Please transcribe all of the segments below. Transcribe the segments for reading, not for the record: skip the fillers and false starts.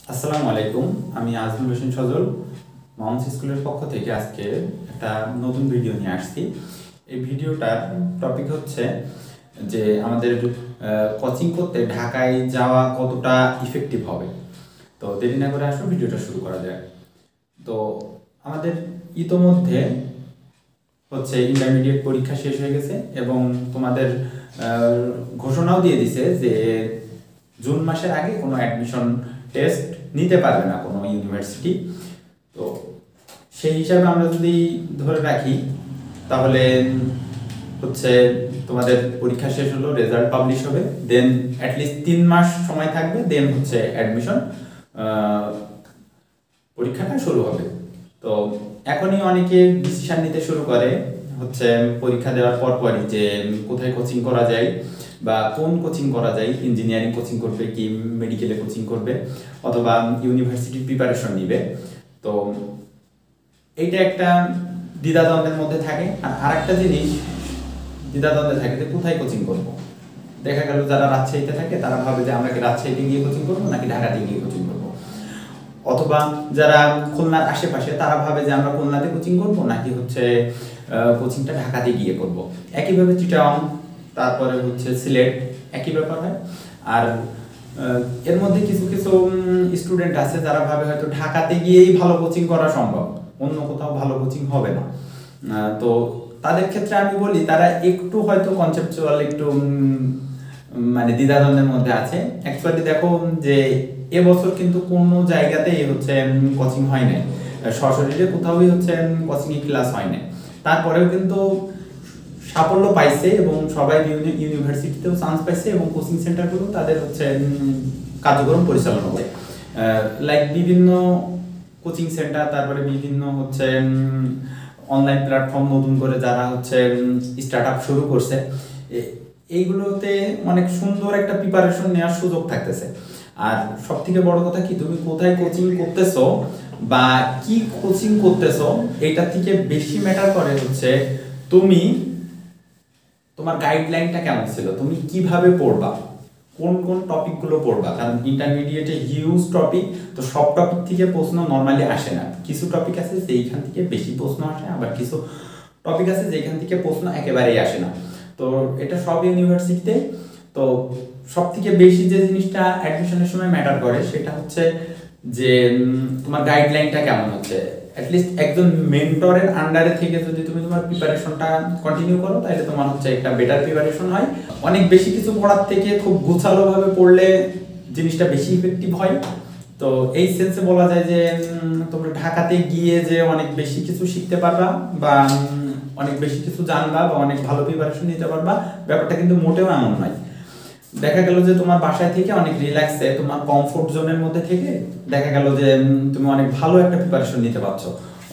আসসালামু আলাইকুম। আমি আজমুল হোসেন সজল মাউন্স স্কুলের পক্ষ থেকে আজকে একটা নতুন ভিডিও নিয়ে আসছি। এই ভিডিওটার টপিক হচ্ছে যে আমাদের কোচিং করতে ঢাকায় যাওয়া কতটা ইফেক্টিভ হবে। তো দেরি না করে আসো ভিডিওটা শুরু করা যায়। তো আমাদের ইতোমধ্যে হচ্ছে ইন্টারমিডিয়েট পরীক্ষা শেষ হয়ে গেছে এবং তোমাদের ঘোষণাও দিয়ে দিছে যে জুন মাসের আগে কোনো অ্যাডমিশন টেস্ট নিতে পারবে না কোনো ইউনিভার্সিটি। তো সেই হিসাবে আমরা যদি ধরে রাখি তাহলে হচ্ছে তোমাদের পরীক্ষা শেষ হলো, রেজাল্ট পাবলিশ হবে, দেন অ্যাটলিস্ট 3 মাস সময় থাকবে, দেন হচ্ছে অ্যাডমিশন পরীক্ষাটা শুরু হবে। তো এখনই অনেকে ডিসিশন নিতে শুরু করে হচ্ছে পরীক্ষা দেওয়ার পরপরই যে কোথায় কোচিং করা যায় বা কোন কোচিং করা যায়, ইঞ্জিনিয়ারিং কোচিং করবে কি মেডিকেলে কোচিং করবে অথবা ইউনিভার্সিটির প্রিপারেশন নিবে। তো এইটা একটা দ্বিধাদ্বন্দ্বের মধ্যে থাকে। আর আরেকটা জিনিস দ্বিধাদ্বন্দ্বে থাকে যে কোথায় কোচিং করব। দেখা গেল যারা রাজশাহীতে থাকে তারা ভাবে যে আমরা কি রাজশাহীতে গিয়ে কোচিং করবো নাকি ঢাকাতে গিয়ে কোচিং করবো, অথবা যারা খুলনার আশেপাশে তারা ভাবে যে আমরা খুলনাতে কোচিং করবো নাকি হচ্ছে কোচিংটা ঢাকাতে গিয়ে করব। একইভাবে চিটাগং তারপরে হচ্ছে সিলেট একই ব্যাপার হয়। আর এর মধ্যে কিছু কিছু স্টুডেন্ট আছে যারা ভাবে হয়তো ঢাকাতে গিয়েই ভালো কোচিং করা সম্ভব, অন্য কোথাও ভালো কোচিং হবে না। তো তাদের ক্ষেত্রে আমি বলি তারা একটু হয়তো কনসেপচুয়াল একটু মানে দ্বিধাদ্বন্দ্বের মধ্যে আছে। অ্যাকচুয়ালি দেখো যে এবছর কিন্তু কোনো জায়গাতেই হচ্ছে কোচিং হয় নাই, সশরীরে কোথাওই হচ্ছে কোচিং ক্লাস হয় নাই। তারপরেও কিন্তু সাফল্য পাইছে এবং সবাই বিভিন্ন ইউনিভার্সিটিতেও চান্স পাইছে এবং কোচিং সেন্টারগুলো তাদের হচ্ছে কার্যক্রম পরিচালনা করে। লাইক বিভিন্ন কোচিং সেন্টার, তারপরে বিভিন্ন হচ্ছে অনলাইন প্ল্যাটফর্ম নতুন করে যারা হচ্ছে স্টার্ট আপ শুরু করছে, এইগুলোতে অনেক সুন্দর একটা প্রিপারেশন নেওয়ার সুযোগ থাকতেছে। আর সব থেকে বড় কথা কি, তুমি কোথায় কোচিং করতেছো বা কি কোচিং করতেছো এটা থেকে বেশি ম্যাটার করে হচ্ছে তুমি তোমার গাইডলাইনটা কেমন ছিল, তুমি কিভাবে পড়বা, কোন কোন টপিকগুলো পড়বা। কারণ ইন্টারমিডিয়েটে হিউজ টপিক, তো সব টপিক থেকে প্রশ্ন নর্মালি আসে না। কিছু টপিক আছে যেইখান থেকে বেশি প্রশ্ন আসে, আবার কিছু টপিক আছে যেখান থেকে প্রশ্ন একেবারেই আসে না। তো এটা সব ইউনিভার্সিটিতে। তো সব থেকে বেশি যে জিনিসটা অ্যাডমিশনের সময় ম্যাটার করে সেটা হচ্ছে যে তোমার গাইডলাইনটা কেমন হচ্ছে। অ্যাটলিস্ট একজন মেন্টরের আন্ডারে থেকে যদি তুমি তোমার প্রিপারেশনটা কন্টিনিউ করো তাহলে তোমার হচ্ছে একটা বেটার প্রিপারেশন হয়। অনেক বেশি কিছু পড়ার থেকে খুব গোছালোভাবে পড়লে জিনিসটা বেশি ইফেক্টিভ হয়। তো এই সেন্সে বলা যায় যে তোমরা ঢাকাতে গিয়ে যে অনেক বেশি কিছু শিখতে পারবা বা অনেক বেশি কিছু জানবা বা অনেক ভালো প্রিপারেশন নিতে পারবা, ব্যাপারটা কিন্তু মোটেও এমন নয়। দেখা গেল যে তোমার বাসায় থেকে অনেক রিল্যাক্সে তোমার কমফোর্ট জোনের মধ্যে থেকে দেখা গেল যে তুমি অনেক ভালো একটা প্রিপারেশন নিতে পারছো।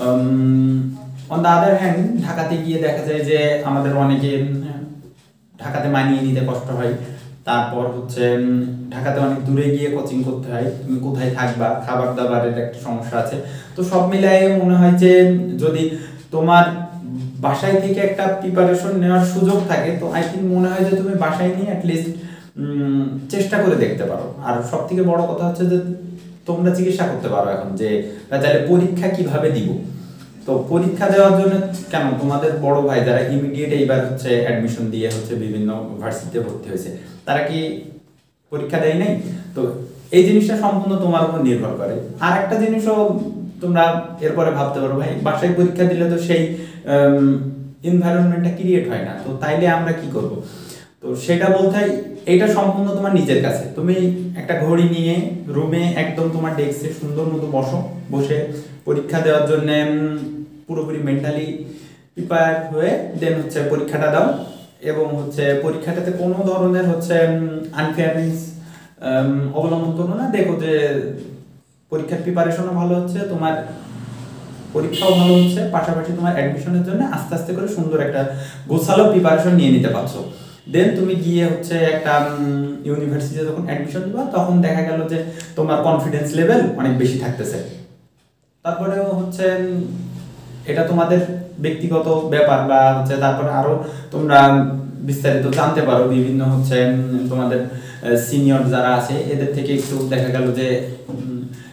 অন দ্য আদার হ্যান্ড ঢাকাতে গিয়ে দেখা যায় যে আমাদের অনেকে ঢাকাতে মানিয়ে নিতে কষ্ট হয়। তারপর হচ্ছে ঢাকাতে অনেক দূরে গিয়ে কোচিং করতে হয়, তুমি কোথায় থাকবা, খাবার দাবারের একটা সমস্যা আছে। তো সব মিলাই মনে হয় যে যদি তোমার বাসায় থেকে একটা প্রিপারেশন নেওয়ার সুযোগ থাকে তো আই থিঙ্ক মনে হয় যে তুমি বাসায় নিয়ে অ্যাটলিস্ট চেষ্টা করে দেখতে পারো। আর সব থেকে বড় কথা হচ্ছে যে তোমরা চিকিৎসা করতে পারো এখন যে তাহলে পরীক্ষা কিভাবে দিব। তো পরীক্ষা দেওয়ার জন্য কেন তোমাদের বড় ভাই যারা ইমিডিয়েট এইবার হচ্ছে অ্যাডমিশন দিয়ে হচ্ছে বিভিন্ন ভার্সিটিতে ভর্তি হয়েছে তারা কি পরীক্ষা দেয় নাই? তো এই জিনিসটা সম্পূর্ণ তোমার উপর নির্ভর করে। আর একটা জিনিসও তোমরা এরপরে ভাবতে পারো, ভাই বাসায় পরীক্ষা দিলে তো সেই এনভায়রনমেন্টটা ক্রিয়েট হয় না, তো তাইলে আমরা কি করব। তো সেটা বলতে এটা সম্পূর্ণ তোমার নিজের কাছে। তুমি একটা ঘড়ি নিয়ে রুমে একদম তোমার ডেস্কে সুন্দর মতো বসে পরীক্ষা দেওয়ার জন্য পুরোপুরি মেন্টালি প্রিপেয়ার হয়ে দেন হচ্ছে পরীক্ষাটা দাও। এবং হচ্ছে পরীক্ষাটাতে কোনো ধরনের হচ্ছে আনফেয়ারনেস অবলম্বন করো না। দেখো যে পরীক্ষার প্রিপারেশনও ভালো হচ্ছে, তোমার পরীক্ষাও ভালো হচ্ছে, পাশাপাশি তোমার অ্যাডমিশনের জন্য আস্তে আস্তে করে সুন্দর একটা গোছালো প্রিপারেশন নিয়ে নিতে পারছো। দেন তুমি গিয়ে হচ্ছে একটা ইউনিভার্সিটিতে যখন অ্যাডমিশন দিবা তখন দেখা গেল যে তোমার কনফিডেন্স লেভেল অনেক বেশি থাকতেছে। তারপরেও হচ্ছে এটা তোমাদের ব্যক্তিগত ব্যাপার বা হচ্ছে তারপরে আরো তোমরা বিস্তারিত জানতে পারো বিভিন্ন হচ্ছে তোমাদের সিনিয়র যারা আছে এদের থেকে একটু দেখা গেল যে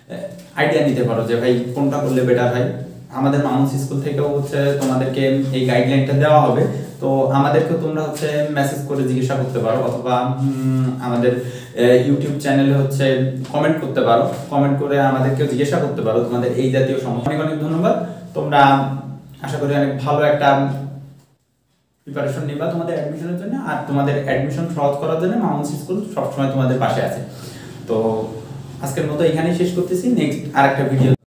আইডিয়া নিতে পারো যে ভাই কোনটা করলে বেটার হয়। আমাদের মাউন্স স্কুল থেকেও হচ্ছে তোমাদেরকে এই গাইডলাইনটা দেওয়া হবে, তো আমাদেরকে তোমরা হচ্ছে মেসেজ করে জিজ্ঞাসা করতে পারো, অথবা আমাদের ইউটিউব চ্যানেলে হচ্ছে কমেন্ট করতে পারো, কমেন্ট করে আমাদেরকেও জিজ্ঞাসা করতে পারো তোমাদের এই জাতীয় সমস্যা। অনেক অনেক ধন্যবাদ। তোমরা আশা করি অনেক ভালো একটা প্রিপারেশন নিবা তোমাদের অ্যাডমিশনের জন্য, আর তোমাদের অ্যাডমিশন সহজ করার জন্য মাউন্স স্কুল সবসময় তোমাদের পাশে আছে। তো আজকের মতো এখানেই শেষ করতেছি, নেক্সট আরেকটা ভিডিও